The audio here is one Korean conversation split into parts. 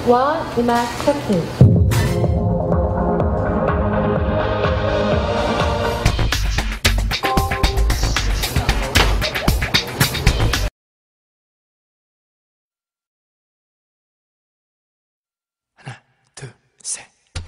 원 음악 차트. 하나, 둘, 셋.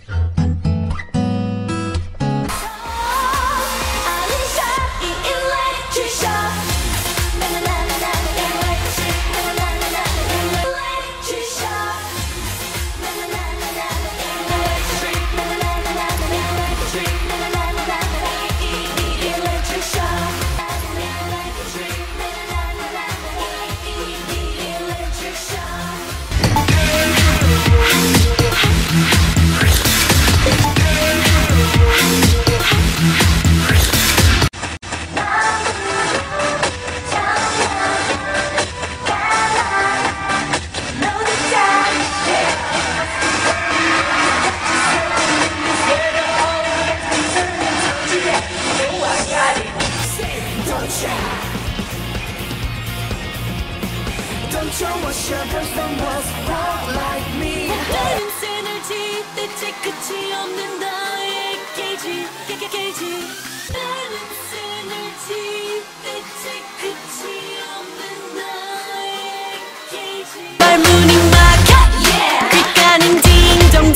Don't show us your person was wrong like me. 다른 쓰늘지 대체 끝이 없는 나의 게이지. 다른 쓰늘지 대체 끝이 없는 나의 게이지. 말문이 막혀 귓가는 딩동.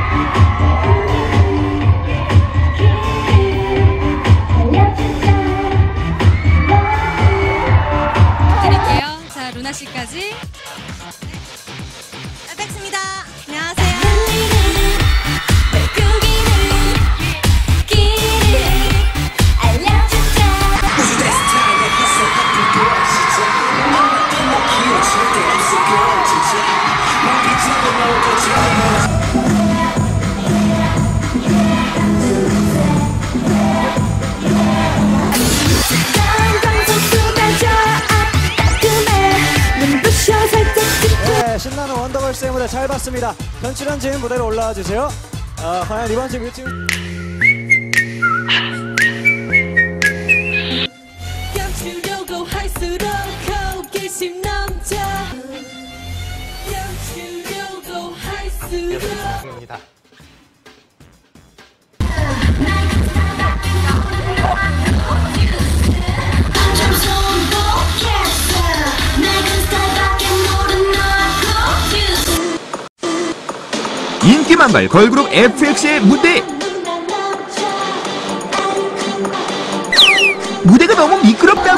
루나씨까지 뵙겠습니다. 안녕하세요. 신나는 원더걸스의 무대 잘 봤습니다. 변출현진 무대로 올라와 주세요. 과연 이번 주 뮤직 감추려고 할수록 호기심 넘쳐. 감추려고 할수록. 입니다. 인기만발 걸그룹 FX의 무대. 무대가 너무 미끄럽다.